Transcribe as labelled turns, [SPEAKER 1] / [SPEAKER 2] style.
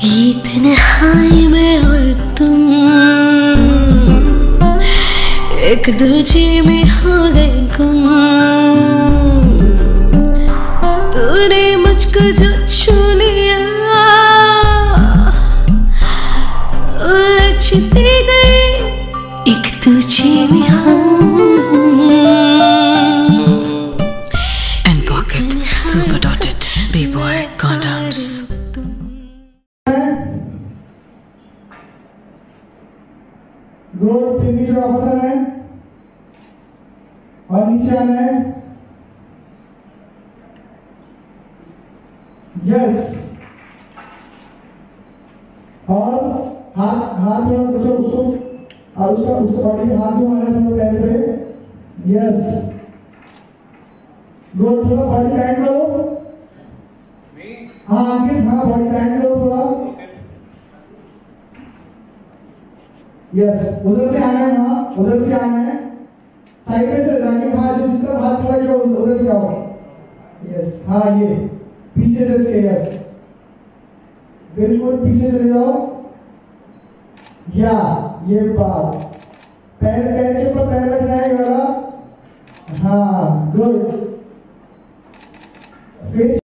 [SPEAKER 1] ये तन्हाई में और तुम एक दूजे में हो गए गुम। तूने मुझको जो छू लिया उलझते गए एक दूजे में हम।
[SPEAKER 2] And pocket super dotted B-boy condoms.
[SPEAKER 3] Good, फिर नीचे वापस आना है और नीचे आना है। यस, और हाथ हाथ थोड़ा उसको उसको और उसका बॉडी में हाथ घुमाना है थोड़ा पैर पे। यस गुड, थोड़ा बॉडी टाइट करो। हाँ अंकित, हाँ बॉडी टाइट करो थोड़ा। यस, उधर से आना है। हाँ उधर से आना है, साइड में से राखी। हाँ जो जिस तरफ हाथ खड़ा किया उधर से आओ। यस, हाँ ये पीछे से इसके। यस बिल्कुल पीछे चले जाओ। या ये बात, पैर पैर के ऊपर पैर बैठना है वाला। हाँ गुड, फेस